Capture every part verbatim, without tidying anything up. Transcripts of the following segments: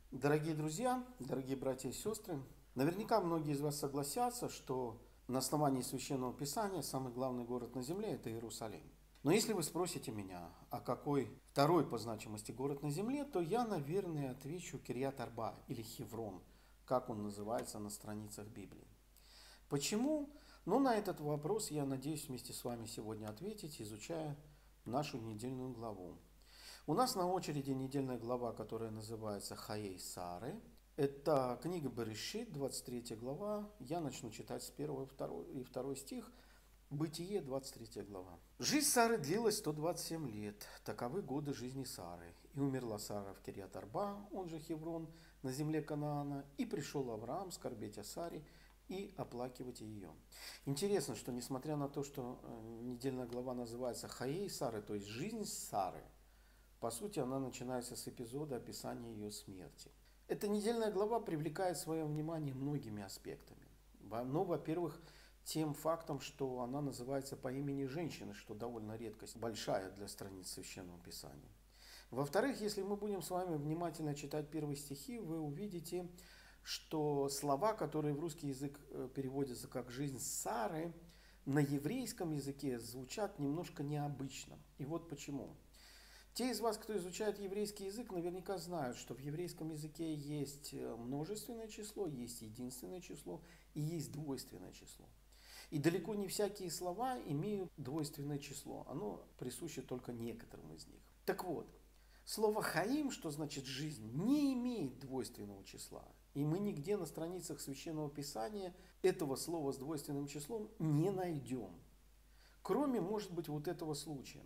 Дорогие друзья, дорогие братья и сестры, наверняка многие из вас согласятся, что на основании Священного Писания самый главный город на земле – это Иерусалим. Но если вы спросите меня, а какой второй по значимости город на земле, то я, наверное, отвечу Кирьят-Арба или Хеврон, как он называется на страницах Библии. Почему? Ну, на этот вопрос я надеюсь вместе с вами сегодня ответить, изучая нашу недельную главу. У нас на очереди недельная глава, которая называется Хаей Сары. Это книга Берешит, двадцать третья глава. Я начну читать с первого и второго стих. Бытие, двадцать третья глава. Жизнь Сары длилась сто двадцать семь лет. Таковы годы жизни Сары. И умерла Сара в Кирьят-Арба, он же Хеврон, на земле Канаана. И пришел Авраам скорбеть о Саре и оплакивать ее. Интересно, что несмотря на то, что недельная глава называется Хаей Сары, то есть жизнь Сары, по сути, она начинается с эпизода описания ее смерти. Эта недельная глава привлекает свое внимание многими аспектами. Ну, во-первых, тем фактом, что она называется по имени женщины, что довольно редкость большая для страниц Священного Писания. Во-вторых, если мы будем с вами внимательно читать первые стихи, вы увидите, что слова, которые в русский язык переводятся как «жизнь Сары», на еврейском языке звучат немножко необычно. И вот почему. Те из вас, кто изучает еврейский язык, наверняка знают, что в еврейском языке есть множественное число, есть единственное число и есть двойственное число. И далеко не всякие слова имеют двойственное число. Оно присуще только некоторым из них. Так вот, слово «хаим», что значит «жизнь», не имеет двойственного числа. И мы нигде на страницах Священного Писания этого слова с двойственным числом не найдем. Кроме, может быть, вот этого случая.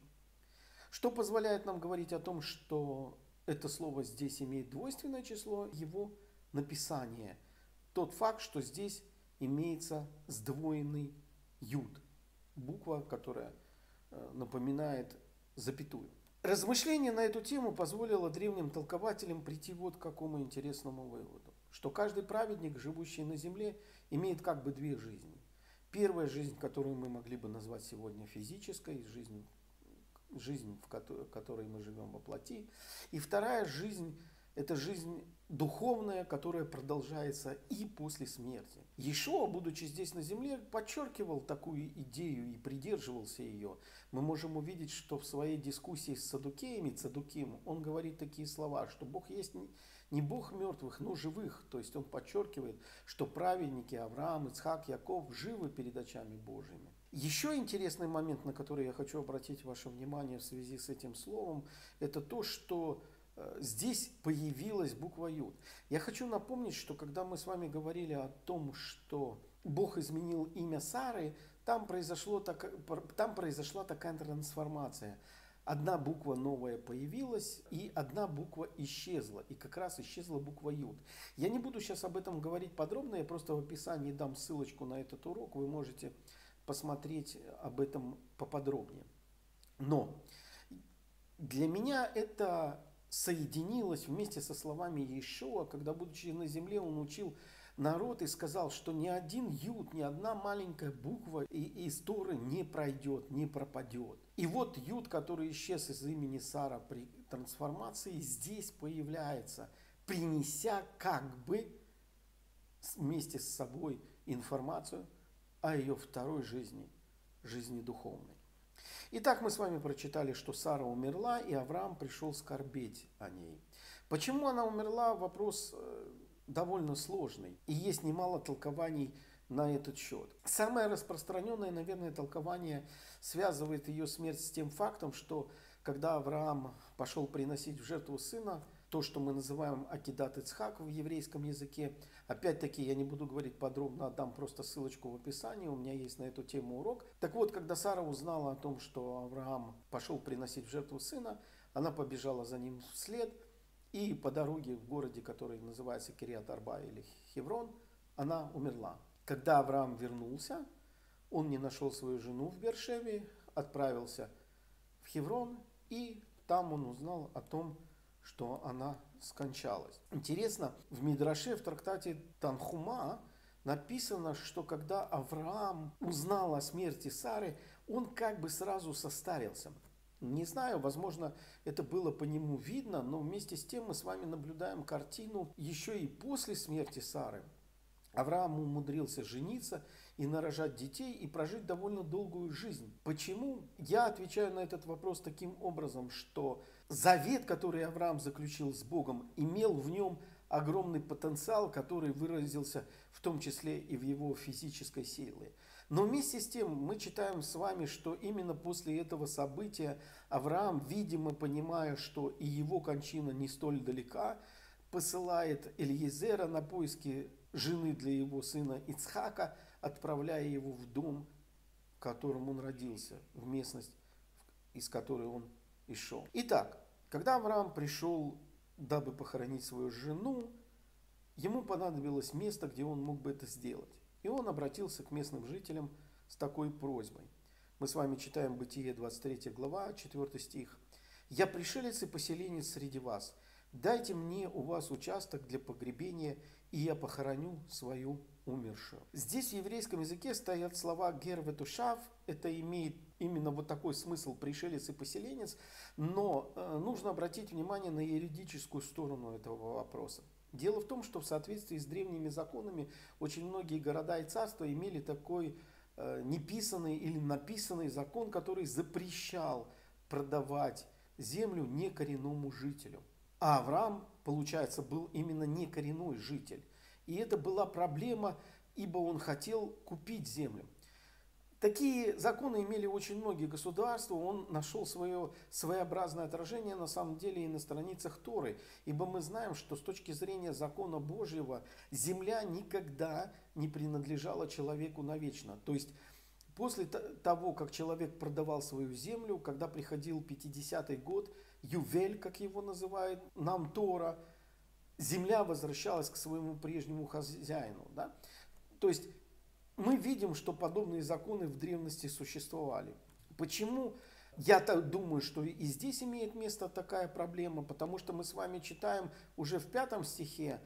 Что позволяет нам говорить о том, что это слово здесь имеет двойственное число, его написание. Тот факт, что здесь имеется сдвоенный юд, буква, которая напоминает запятую. Размышление на эту тему позволило древним толкователям прийти вот к какому интересному выводу. Что каждый праведник, живущий на земле, имеет как бы две жизни. Первая жизнь, которую мы могли бы назвать сегодня физической, жизнь жизнь, в которой мы живем во плоти. И вторая жизнь – это жизнь духовная, которая продолжается и после смерти. Иешуа, будучи здесь на земле, подчеркивал такую идею и придерживался ее. Мы можем увидеть, что в своей дискуссии с Саддукеями, Цаддуким, он говорит такие слова, что Бог есть не Бог мертвых, но живых. То есть он подчеркивает, что праведники Авраам, Ицхак, Яков живы перед очами Божьими. Еще интересный момент, на который я хочу обратить ваше внимание в связи с этим словом, это то, что здесь появилась буква Юд. Я хочу напомнить, что когда мы с вами говорили о том, что Бог изменил имя Сары, там, произошло так, там произошла такая трансформация. Одна буква новая появилась, и одна буква исчезла. И как раз исчезла буква Юд. Я не буду сейчас об этом говорить подробно, я просто в описании дам ссылочку на этот урок, вы можете посмотреть об этом поподробнее. Но для меня это соединилось вместе со словами Иешуа, когда, будучи на земле, он учил народ и сказал, что ни один юд, ни одна маленькая буква из Торы не пройдет, не пропадет. И вот юд, который исчез из имени Сара при трансформации, здесь появляется, принеся как бы вместе с собой информацию о ее второй жизни, жизни духовной. Итак, мы с вами прочитали, что Сара умерла, и Авраам пришел скорбеть о ней. Почему она умерла, вопрос довольно сложный, и есть немало толкований на этот счет. Самое распространенное, наверное, толкование связывает ее смерть с тем фактом, что когда Авраам пошел приносить в жертву сына, то, что мы называем акидат Ицхак в еврейском языке. Опять-таки, я не буду говорить подробно, отдам просто ссылочку в описании, у меня есть на эту тему урок. Так вот, когда Сара узнала о том, что Авраам пошел приносить в жертву сына, она побежала за ним вслед, и по дороге в городе, который называется Кирьят-Арба или Хеврон, она умерла. Когда Авраам вернулся, он не нашел свою жену в Бершеве, отправился в Хеврон, и там он узнал о том, что она скончалась. Интересно, в Мидраше, в трактате Танхума, написано, что когда Авраам узнал о смерти Сары, он как бы сразу состарился. Не знаю, возможно, это было по нему видно, но вместе с тем мы с вами наблюдаем картину еще и после смерти Сары. Авраам умудрился жениться и нарожать детей и прожить довольно долгую жизнь. Почему? Я отвечаю на этот вопрос таким образом, что завет, который Авраам заключил с Богом, имел в нем огромный потенциал, который выразился в том числе и в его физической силе. Но вместе с тем мы читаем с вами, что именно после этого события Авраам, видимо, понимая, что и его кончина не столь далека, посылает Элиезера на поиски жены для его сына Ицхака, отправляя его в дом, в котором он родился, в местность, из которой он и шел. Итак, когда Авраам пришел, дабы похоронить свою жену, ему понадобилось место, где он мог бы это сделать. И он обратился к местным жителям с такой просьбой. Мы с вами читаем Бытие, двадцать третья глава, четвёртый стих. «Я пришелец и поселенец среди вас. Дайте мне у вас участок для погребения, и я похороню свою умершую». Здесь в еврейском языке стоят слова «гер ветушав». Это имеет именно вот такой смысл, пришелец и поселенец. Но э, нужно обратить внимание на юридическую сторону этого вопроса. Дело в том, что в соответствии с древними законами очень многие города и царства имели такой э, неписанный или написанный закон, который запрещал продавать землю некоренному жителю. А Авраам, получается, был именно некоренной житель. И это была проблема, ибо он хотел купить землю. Такие законы имели очень многие государства, он нашел свое своеобразное отражение на самом деле и на страницах Торы. Ибо мы знаем, что с точки зрения закона Божьего земля никогда не принадлежала человеку навечно. То есть после того, как человек продавал свою землю, когда приходил пятидесятый год, Ювель, как его называет нам Тора, земля возвращалась к своему прежнему хозяину. Да? То есть мы видим, что подобные законы в древности существовали. Почему? Я-то думаю, что и здесь имеет место такая проблема, потому что мы с вами читаем уже в пятом стихе,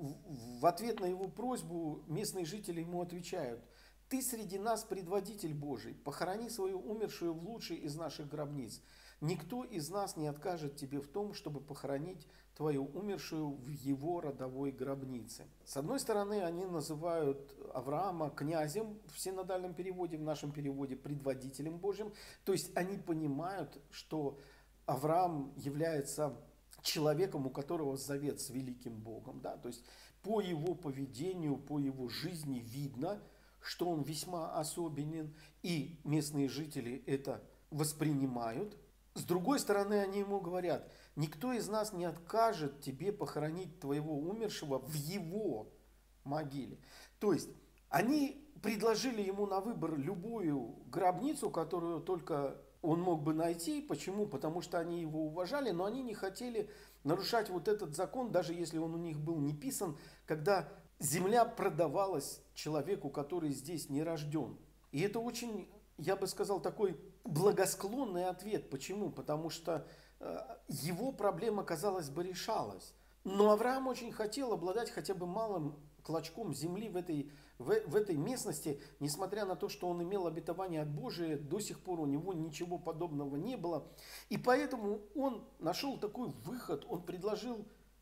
в ответ на его просьбу местные жители ему отвечают: «Ты среди нас предводитель Божий, похорони свою умершую в лучшей из наших гробниц. Никто из нас не откажет тебе в том, чтобы похоронить твою умершую в его родовой гробнице». С одной стороны, они называют Авраама князем в синодальном переводе, в нашем переводе предводителем Божьим. То есть они понимают, что Авраам является человеком, у которого завет с великим Богом. Да? То есть по его поведению, по его жизни видно, что он весьма особенен, и местные жители это воспринимают. С другой стороны, они ему говорят: никто из нас не откажет тебе похоронить твоего умершего в его могиле. То есть они предложили ему на выбор любую гробницу, которую только он мог бы найти. Почему? Потому что они его уважали, но они не хотели нарушать вот этот закон, даже если он у них был не писан, когда земля продавалась человеку, который здесь не рожден. И это очень, я бы сказал, такой благосклонный ответ. Почему? Потому что э, его проблема, казалось бы, решалась. Но Авраам очень хотел обладать хотя бы малым клочком земли в этой, в, в этой местности, несмотря на то, что он имел обетование от Божия, до сих пор у него ничего подобного не было. И поэтому он нашел такой выход, он предложил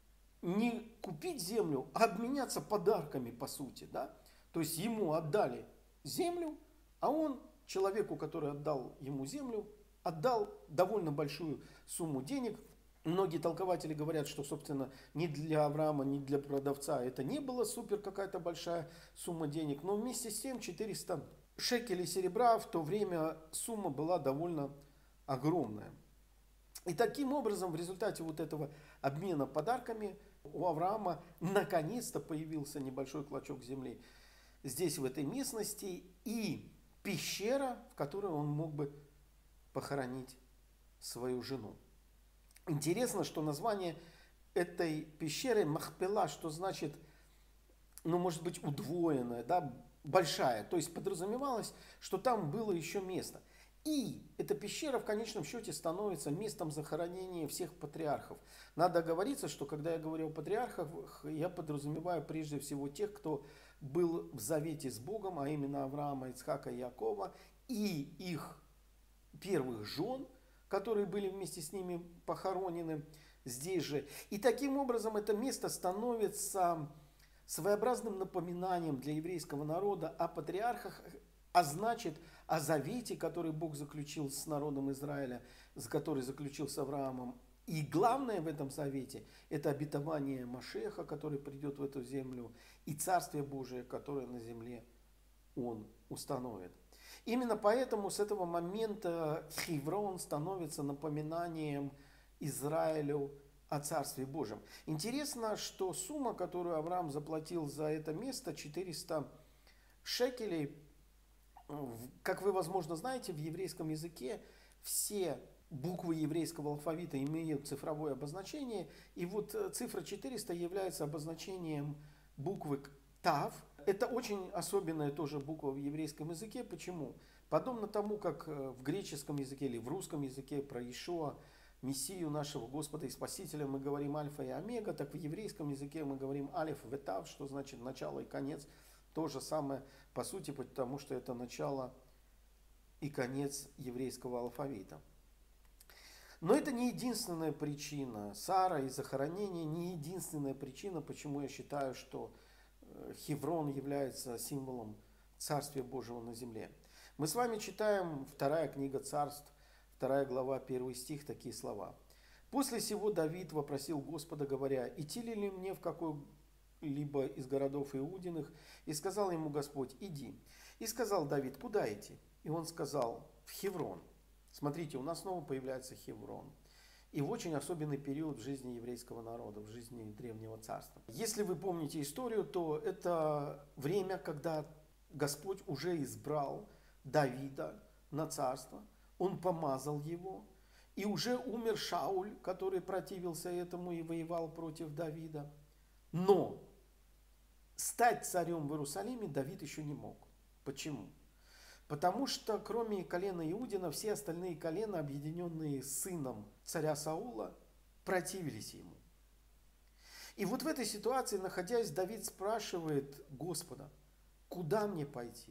не купить землю, а обменяться подарками, по сути. Да? То есть ему отдали землю, а он человеку, который отдал ему землю, отдал довольно большую сумму денег. Многие толкователи говорят, что, собственно, ни для Авраама, ни для продавца это не было супер какая-то большая сумма денег. Но вместе с тем четыреста шекелей серебра в то время сумма была довольно огромная. И таким образом, в результате вот этого обмена подарками у Авраама наконец-то появился небольшой клочок земли здесь, в этой местности, и пещера, в которой он мог бы похоронить свою жену. Интересно, что название этой пещеры Махпела, что значит, ну, может быть, удвоенная, да, большая. То есть подразумевалось, что там было еще место. И эта пещера в конечном счете становится местом захоронения всех патриархов. Надо оговориться, что когда я говорю о патриархах, я подразумеваю прежде всего тех, кто был в завете с Богом, а именно Авраама, Ицхака и Якова, и их первых жен, которые были вместе с ними похоронены здесь же. И таким образом это место становится своеобразным напоминанием для еврейского народа о патриархах, а значит о завете, который Бог заключил с народом Израиля, который заключил с Авраамом. И главное в этом завете – это обетование Машеха, который придет в эту землю, и Царствие Божие, которое на земле Он установит. Именно поэтому с этого момента Хеврон становится напоминанием Израилю о Царстве Божьем. Интересно, что сумма, которую Авраам заплатил за это место, четыреста шекелей, как вы, возможно, знаете, в еврейском языке все буквы еврейского алфавита имеют цифровое обозначение, и вот цифра четыреста является обозначением буквы Тав. Это очень особенная тоже буква в еврейском языке. Почему? Подобно тому, как в греческом языке или в русском языке про Иешуа, Мессию нашего Господа и Спасителя, мы говорим альфа и омега, так в еврейском языке мы говорим алеф ветав, что значит начало и конец. То же самое по сути, потому что это начало и конец еврейского алфавита. Но это не единственная причина. Сара и захоронение не единственная причина, почему я считаю, что Хеврон является символом Царствия Божьего на земле. Мы с вами читаем вторая книга Царств, вторая глава, первый стих, такие слова. «После сего Давид вопросил Господа, говоря, идти ли мне в какой-либо из городов Иудиных? И сказал ему Господь, иди. И сказал Давид, куда идти? И он сказал, в Хеврон». Смотрите, у нас снова появляется Хеврон. И в очень особенный период в жизни еврейского народа, в жизни Древнего Царства. Если вы помните историю, то это время, когда Господь уже избрал Давида на царство. Он помазал его. И уже умер Шауль, который противился этому и воевал против Давида. Но стать царем в Иерусалиме Давид еще не мог. Почему? Потому что кроме колена Иудина, все остальные колена, объединенные с сыном царя Саула, противились ему. И вот в этой ситуации, находясь, Давид спрашивает Господа, куда мне пойти?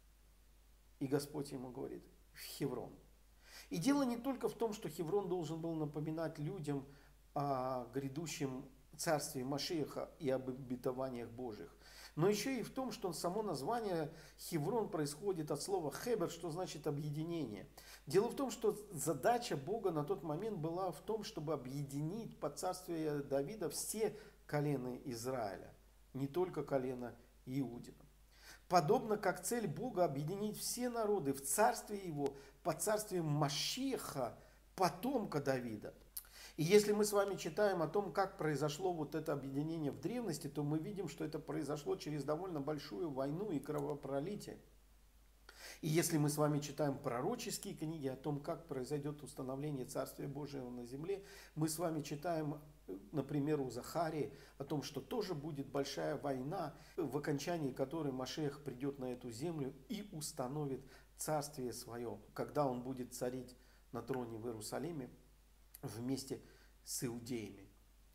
И Господь ему говорит, в Хеврон. И дело не только в том, что Хеврон должен был напоминать людям о грядущем царстве Машиаха и об обетованиях Божьих, но еще и в том, что само название Хеврон происходит от слова хебер, что значит объединение. Дело в том, что задача Бога на тот момент была в том, чтобы объединить под царствие Давида все колена Израиля, не только колено Иудина. Подобно как цель Бога объединить все народы в царстве Его, под царствием Машиаха, потомка Давида. И если мы с вами читаем о том, как произошло вот это объединение в древности, то мы видим, что это произошло через довольно большую войну и кровопролитие. И если мы с вами читаем пророческие книги о том, как произойдет установление Царствия Божьего на земле, мы с вами читаем, например, у Захарии о том, что тоже будет большая война, в окончании которой Машиах придет на эту землю и установит царствие свое, когда он будет царить на троне в Иерусалиме вместе с иудеями.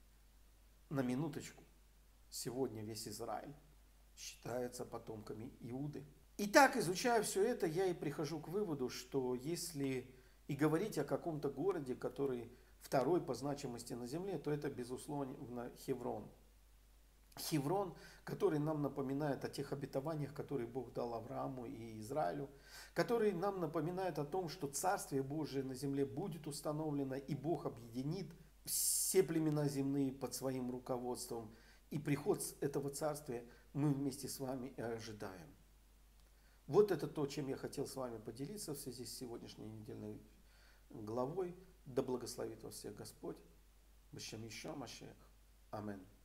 На минуточку, сегодня весь Израиль считается потомками Иуды. Итак, изучая все это, я и прихожу к выводу, что если и говорить о каком-то городе, который второй по значимости на земле, то это, безусловно, Хеврон. Хеврон, который нам напоминает о тех обетованиях, которые Бог дал Аврааму и Израилю, который нам напоминает о том, что Царствие Божие на земле будет установлено, и Бог объединит все племена земные под своим руководством. И приход этого Царствия мы вместе с вами и ожидаем. Вот это то, чем я хотел с вами поделиться в связи с сегодняшней недельной главой. Да благословит вас всех Господь. Бешем Иешуа Машиах. Аминь.